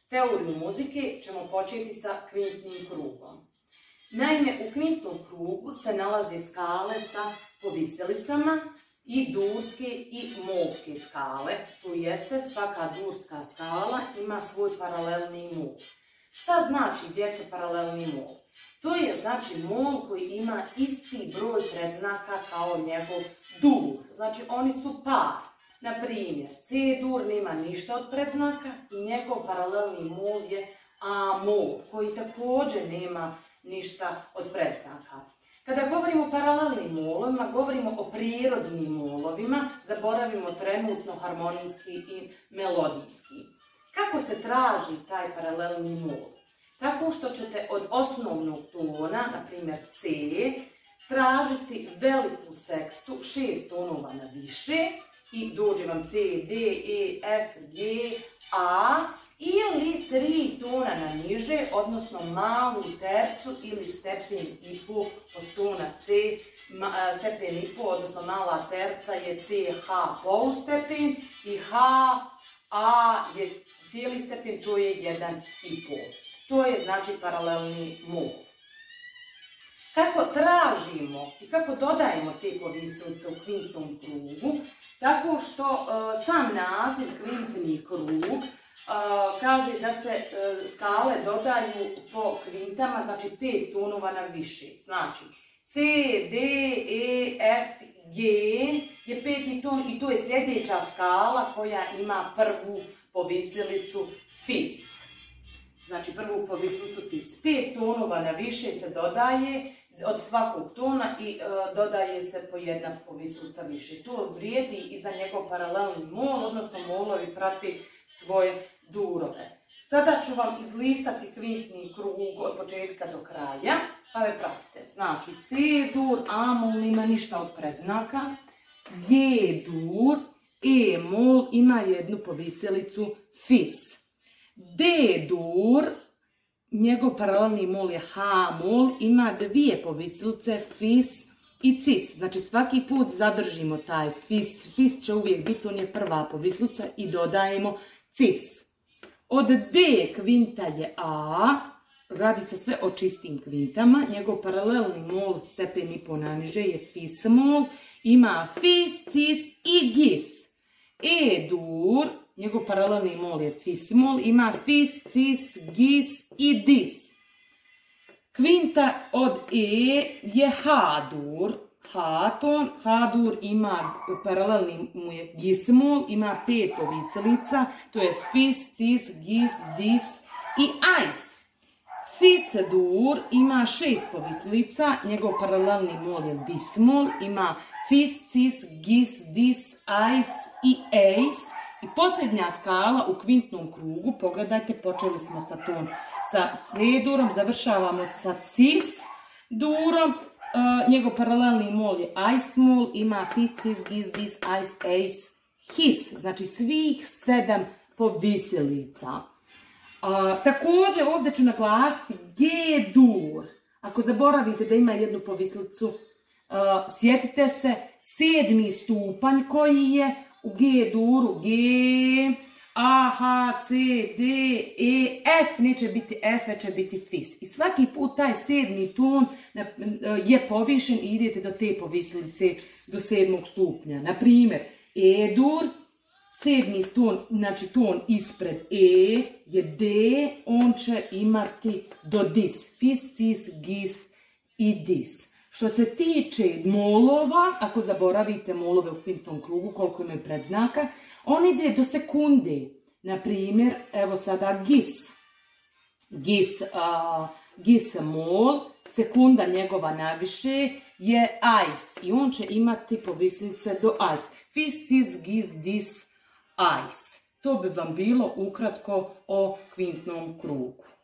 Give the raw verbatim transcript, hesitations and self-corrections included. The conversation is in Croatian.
teoriju muzike ćemo početi sa kvintnim krugom. Naime, u kvintnom krugu se nalaze skale sa poviselicama i durske i molske skale, to jeste svaka durska skala ima svoj paralelni mol. Šta znači, djeco, paralelni mol? To je znači mol koji ima isti broj predznaka kao njegov dur, znači oni su par. Na primjer, C-dur nema ništa od predznaka i njegov paralelni mol je A-mol, koji također nema ništa od predznaka. Kada govorimo o paralelnim molovima, govorimo o prirodnim molovima, zaboravimo trenutno harmonijski i melodijski. Kako se traži taj paralelni mol? Tako što ćete od osnovnog tona, na primjer C, tražiti veliku sekstu, šest tonova na više, i dođe vam C, D, E, F, G, A, ili tri tona na niže, odnosno malu tercu ili stepen i po od tona C, stepen i po, odnosno mala terca je C, H polustepen i H, A je cijeli stepen, to je jedan i po. To je znači paralelni mol. Kako tražimo i kako dodajemo te povisilice u kvintnom krugu? Tako što uh, sam naziv kvintni krug Uh, kaže da se uh, skale dodaju po kvintama, znači pet tonova na više. Znači, C, D, E, F, G je peti ton i to je sljedeća skala koja ima prvu povisilicu fis. Znači, prvu povisilicu fis. Pet tonova na više se dodaje od svakog tona i uh, dodaje se po jedna povisilica više. To vrijedi i za njegov paralelni mol, odnosno molovi prati svoje durove. Sada ću vam izlistati kvintni krug od početka do kraja, pa me pratite. Znači, C-dur, A-mol nema ništa od predznaka, G-dur, E-mol ima jednu povisilicu fis. D-dur, njegov paralelni mol je H-mol, ima dvije povisilice fis i cis. Znači, svaki put zadržimo taj fis. Fis će uvijek biti, on je prva povisilica i dodajemo cis. Od D kvinta je A, radi se sve o čistim kvintama, njegov paralelni mol stepen i po naniže je fis-mol, ima fis, cis i gis. E-dur, njegov paralelni mol je cis-mol, ima fis, cis, gis i dis. Kvinta od E je H-dur, H-ton, H-dur ima paralelni mu je gis-mol, ima pet povisilica, to je fis, cis, gis, dis i ais. Fis-dur ima šest povisilica, njegov paralelni mol je dis-mol, ima fis, cis, gis, dis, ais i eis. I posljednja skala u kvintnom krugu, pogledajte, počeli smo sa ton, sa C-durom, završavamo sa cis-durom. Uh, njegov paralelni mol je ais-mol, ima fis, cis, gis, dis, ais, eis, his. Znači svih sedam povisilica. Uh, također ovdje ću naglasiti G-dur. Ako zaboravite da ima jednu povisilicu, uh, sjetite se sedmi stupanj koji je u G-duru. G, A, H, C, D, E, F, neće biti F, već će biti fis. I svaki put taj sedmi ton je povišen i idete do te povisilice do sedmog stupnja. Na primjer, E-dur, sedmi ton, znači ton ispred E je D, on će imati do dis. Fis, cis, gis i dis. Što se tiče molova, ako zaboravite molove u kvintnom krugu, koliko imaju predznaka, on ide do sekunde. Na primjer, evo sada gis. Gis, uh, gis-mol, sekunda njegova naviše je ais. I on će imati povisilice do ais. Fis, cis, gis, dis, ais. To bi vam bilo ukratko o kvintnom krugu.